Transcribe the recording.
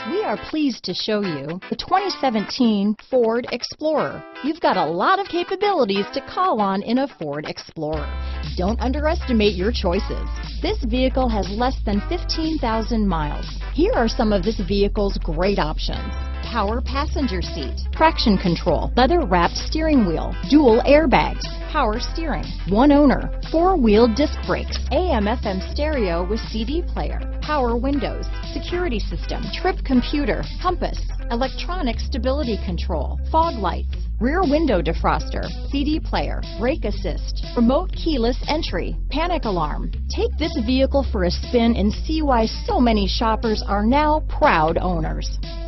We are pleased to show you the 2017 Ford Explorer. You've got a lot of capabilities to call on in a Ford Explorer. Don't underestimate your choices. This vehicle has less than 15,000 miles. Here are some of this vehicle's great options: power passenger seat, traction control, leather-wrapped steering wheel, dual airbags, power steering, one owner, four-wheel disc brakes, AM/FM stereo with CD player, power windows, security system, trip computer, compass, electronic stability control, fog lights, rear window defroster, CD player, brake assist, remote keyless entry, panic alarm. Take this vehicle for a spin and see why so many shoppers are now proud owners.